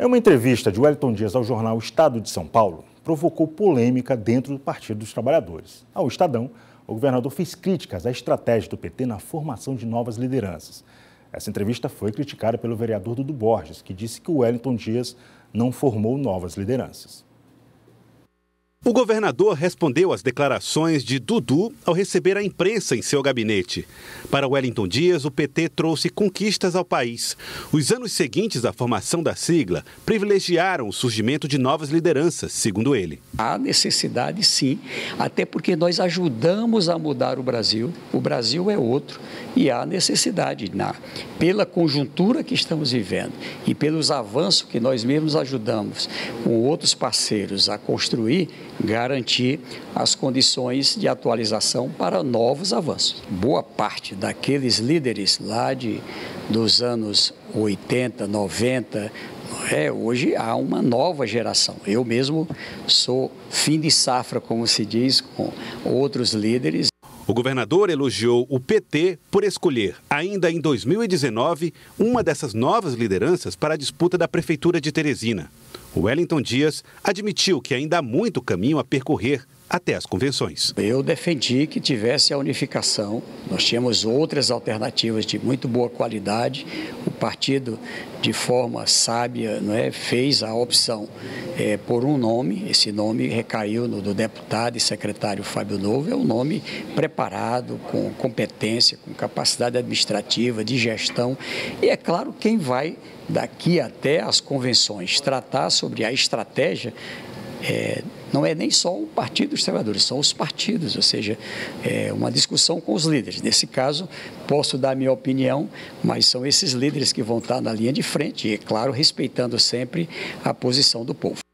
Em uma entrevista de Wellington Dias ao jornal Estado de São Paulo, provocou polêmica dentro do Partido dos Trabalhadores. Ao Estadão, o governador fez críticas à estratégia do PT na formação de novas lideranças. Essa entrevista foi criticada pelo vereador Dudu Borges, que disse que o Wellington Dias não formou novas lideranças. O governador respondeu às declarações de Dudu ao receber a imprensa em seu gabinete. Para Wellington Dias, o PT trouxe conquistas ao país. Os anos seguintes à formação da sigla privilegiaram o surgimento de novas lideranças, segundo ele. Há necessidade, sim, até porque nós ajudamos a mudar o Brasil é outro e há necessidade, pela conjuntura que estamos vivendo e pelos avanços que nós mesmos ajudamos com outros parceiros a construir, garantir as condições de atualização para novos avanços. Boa parte daqueles líderes lá dos anos 80, 90, hoje há uma nova geração. Eu mesmo sou fim de safra, como se diz, com outros líderes. O governador elogiou o PT por escolher, ainda em 2019, uma dessas novas lideranças para a disputa da Prefeitura de Teresina. O Wellington Dias admitiu que ainda há muito caminho a percorrer até as convenções. Eu defendi que tivesse a unificação. Nós tínhamos outras alternativas de muito boa qualidade. O partido, de forma sábia, fez a opção por um nome. Esse nome recaiu no do deputado e secretário Fábio Novo. É um nome preparado, com competência, com capacidade administrativa, de gestão. E é claro, quem vai daqui até as convenções tratar sobre a estratégia não é nem só o Partido dos Trabalhadores, são os partidos, ou seja, é uma discussão com os líderes. Nesse caso, posso dar a minha opinião, mas são esses líderes que vão estar na linha de frente e, é claro, respeitando sempre a posição do povo.